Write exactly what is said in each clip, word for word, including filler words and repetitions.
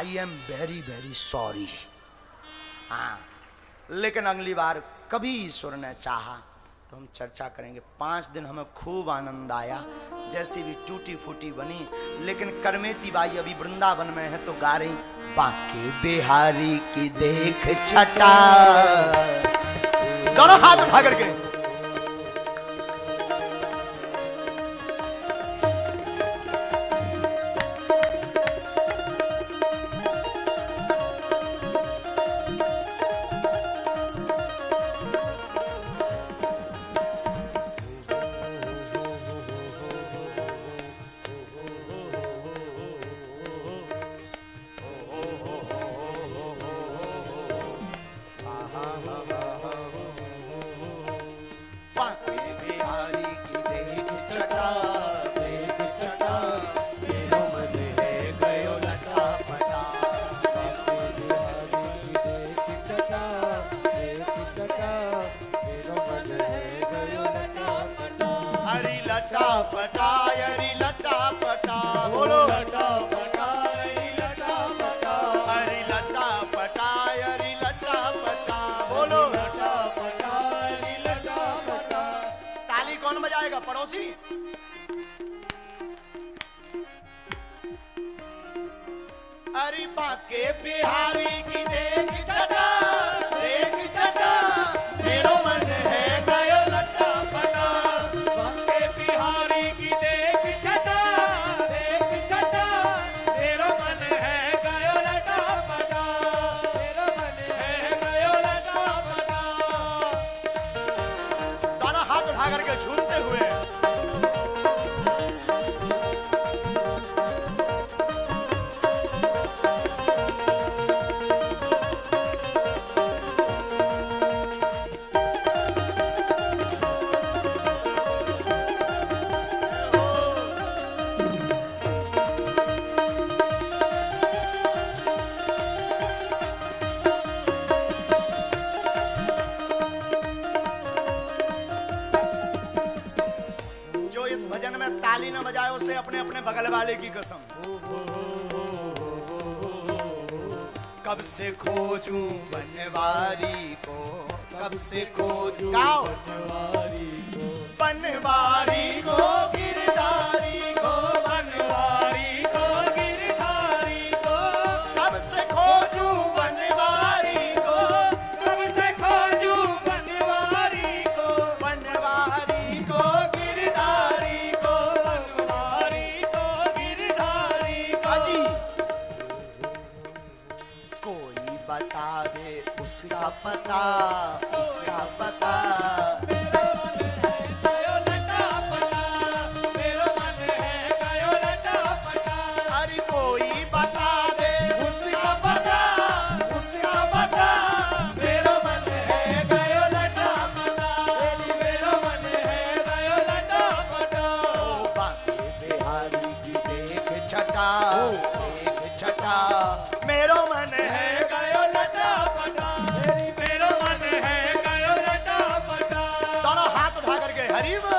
I am very very sorry. हाँ, लेकिन अगली बार कभी ईश्वर ने चाहा तो हम चर्चा करेंगे। पांच दिन हमें खूब आनंद आया, जैसी भी टूटी फूटी बनी, लेकिन करमेती बाई अभी वृंदावन में है तो गा रही बांके बिहारी की देख छटा। दोनों हाथ उठा करके पड़ोसी। अरे बांके बिहारी की देख छटा, देख छटा, मेरो मन है गयो लटा फटा। बांके बिहारी की देख छटा, देख छटा, मेरो मन है गयो लटा फटा, मेरो मन है गयो लटा फटा। दोनों हाथ उठा करके झूमते हुए से अपने अपने बगल वाले की कसम। कब से खोजूं बनवारी को, कब से खोजूं बनवारी को, बनवारी को गिरधारी को, बनवारी को गिरधारी को। कब से खोजूं बनवारी को, कब से खोजूं बनवारी को, बनवारी को गिरधारी को, बनवारी को गिरधारी को। कोई बता दे उसका पता, उसका पता। मेरो मन है गयो लटा पटा, मेरो मन है गयो लटा पटा। अरे कोई बता दे उसका पता, उसका पता। मेरो मन है गयो लटा पटा, मेरो मन है गयो लटा पटा। ओ बांके बिहारी की देख छटा, देख छटा, मेरो मन है गयो लटा पटा, मेरो मन है गयो लटा पटा। दोनों हाथ उठा करके हरि बोल।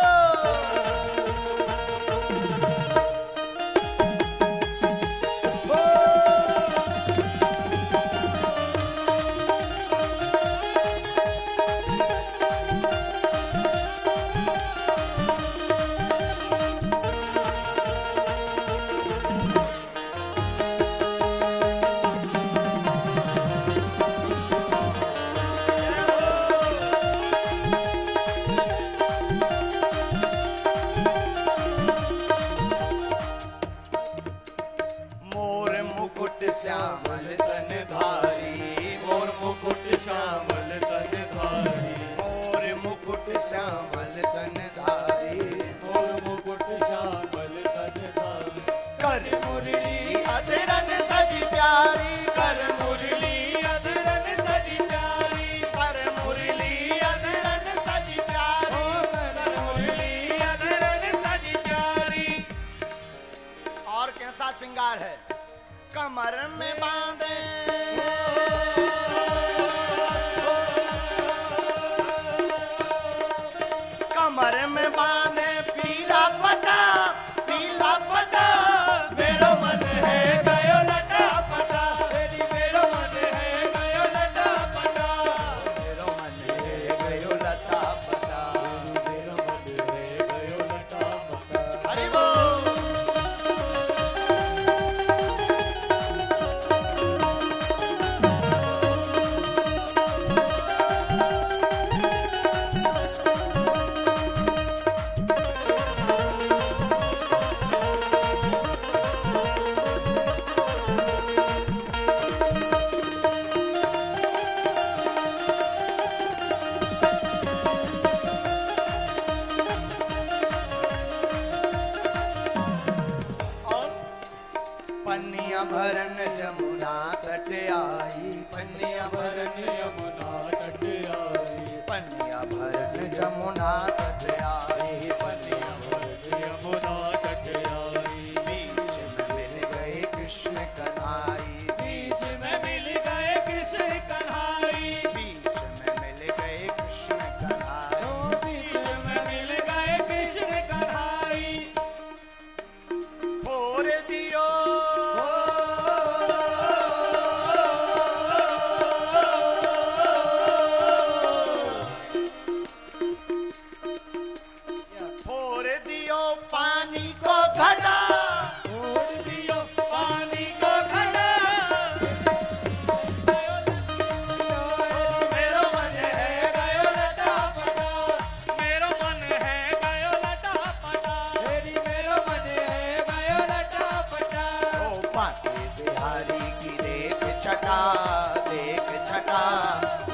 श्यामल तन धारी, मोर मुकुट श्यामल तन धारी, मोर मुकुट श्यामल तन धारी, मोर मुकुट श्यामल तन धारी। कर मुरली अधरन सजी प्यारी, कर मुरली अधरन सजी प्यारी, कर मुरली अधरन सजी प्यारी, कर मुरली अधरन सजी प्यारी। और कैसा श्रृंगार है, कमर में बांधे कमर में बांधे पीला पटा, पीला पटा। मेरो मन है गयो लटा पटा, यमुना तट आई, पनिया भरन यमुना तट आई, पनिया भरन जमुना तट आई, पनिया भरन यमुना तट आई। बीच में मिल गए कृष्ण कन्हाई, बीच में मिल गए कृष्ण कन्हाई, बीच में मिल गए कृष्ण कन्हाई, बीच में मिल गए कृष्ण कन्हाई। फोर दियो फोर दियो पानी को घड़ा, छोड़ दियो पानी को घड़ा, मेरो मन है गयो लटा पटा, मेरो मन है गयो लटा पटा, मेरी मेरो मन है गयो लटा पटा। ओ पाके बिहारी की देख छटा, देख छटा,